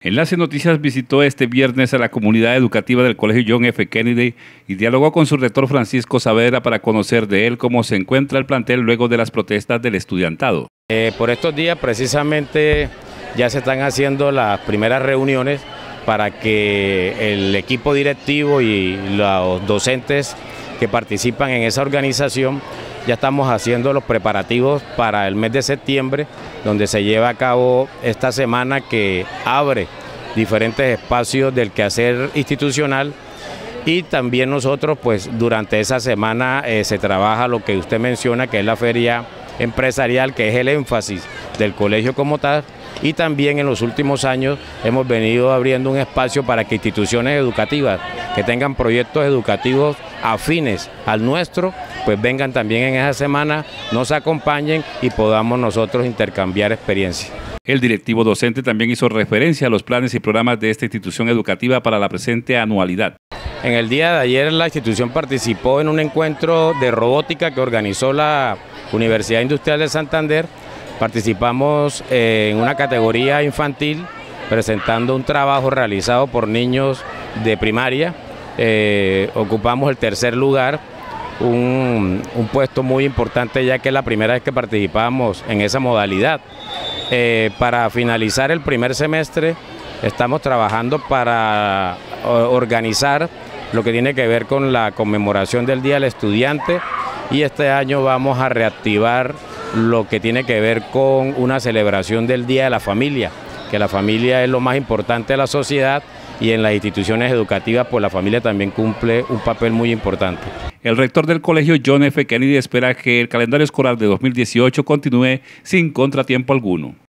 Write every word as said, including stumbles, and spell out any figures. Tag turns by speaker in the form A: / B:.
A: Enlace Noticias visitó este viernes a la comunidad educativa del Colegio John F. Kennedy y dialogó con su rector Francisco Saavedra para conocer de él cómo se encuentra el plantel luego de las protestas del estudiantado.
B: Eh, por estos días precisamente ya se están haciendo las primeras reuniones para que el equipo directivo y los docentes que participan en esa organización ya estamos haciendo los preparativos para el mes de septiembre, donde se lleva a cabo esta semana que abre diferentes espacios del quehacer institucional, y también nosotros pues durante esa semana eh, se trabaja lo que usted menciona, que es la feria empresarial, que es el énfasis del colegio como tal, y también en los últimos años hemos venido abriendo un espacio para que instituciones educativas que tengan proyectos educativos afines al nuestro, pues vengan también en esa semana, nos acompañen y podamos nosotros intercambiar experiencias.
A: El directivo docente también hizo referencia a los planes y programas de esta institución educativa para la presente anualidad.
B: En el día de ayer la institución participó en un encuentro de robótica que organizó la Universidad Industrial de Santander. Participamos en una categoría infantil presentando un trabajo realizado por niños de primaria. Eh, ocupamos el tercer lugar, un, un puesto muy importante ya que es la primera vez que participamos en esa modalidad. Eh, para finalizar el primer semestre estamos trabajando para organizar lo que tiene que ver con la conmemoración del Día del Estudiante, y este año vamos a reactivar lo que tiene que ver con una celebración del Día de la Familia, que la familia es lo más importante de la sociedad, y en las instituciones educativas pues la familia también cumple un papel muy importante.
A: El rector del Colegio John F. Kennedy espera que el calendario escolar de dos mil dieciocho continúe sin contratiempo alguno.